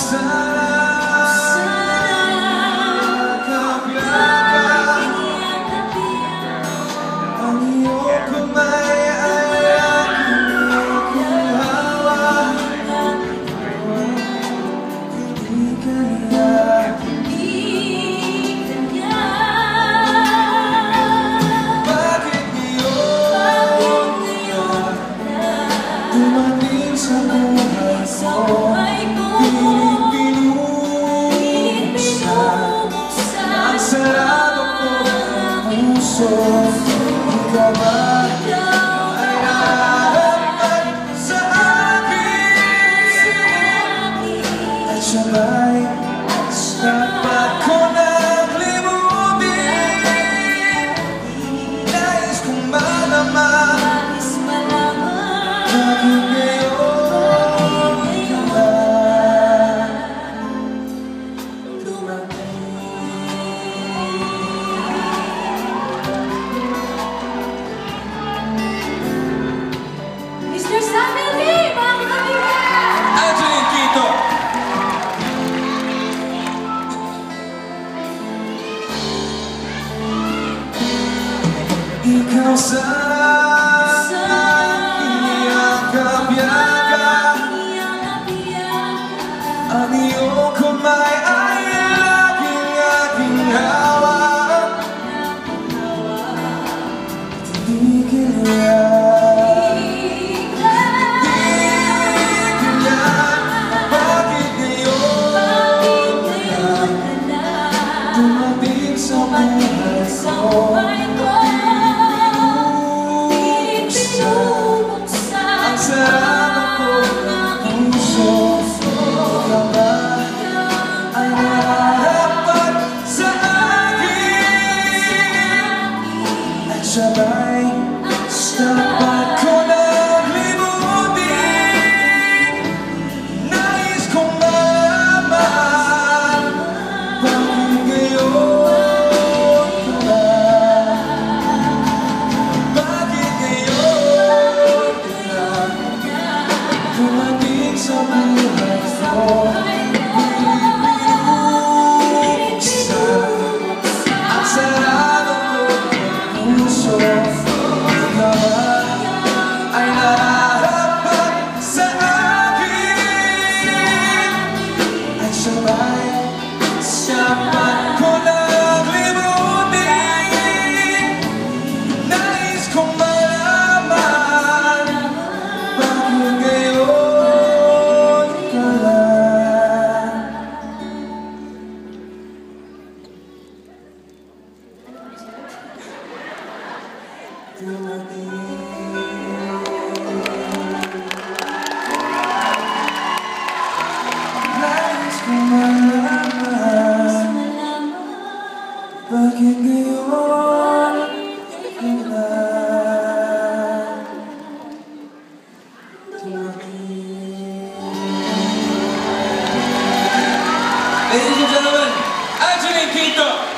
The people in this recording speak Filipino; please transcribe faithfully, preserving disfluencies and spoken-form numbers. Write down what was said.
Ikaw ba ay harapan sa akin at sabay dapat ko nang limutin. Nais kong malaman bakit ngayon ka lang dumating. mister Samuel B, mga kaibigan! Angeline Quito! Ikaw sana iyakap-yakap, ang iyong kamay ay laging aking hawak. Hindi kaya sabay, dapat ko nang limutin. Nais kong malaman bakit ngayon ka lang. Bakit ngayon ka lang dumating sa buhay ko. Ang sarado ko puso, ikaw ay nararapat sa akin at sabay dapat ko nang limutin. Nais kong malaman bakit ngayon ka lang dumating. Nais kong malaman bakit ngayon ka lang dumating. Ladies and gentlemen, Angeline Quito!